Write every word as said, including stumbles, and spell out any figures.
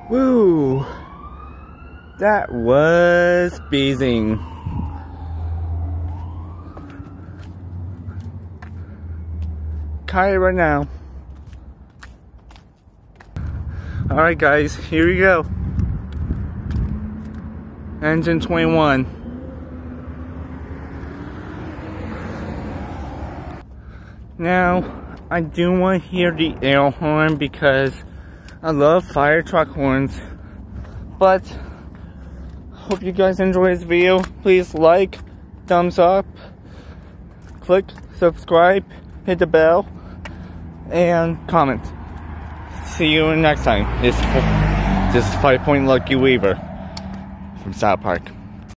Woo! That was beezing. Cut it right now. Alright guys, here we go. Engine twenty-one. Now, I do want to hear the air horn because I love fire truck horns. But, hope you guys enjoy this video. Please like, thumbs up, click subscribe, hit the bell, and comment. See you next time. This, this is Five Point Lucky Weaver from South Park.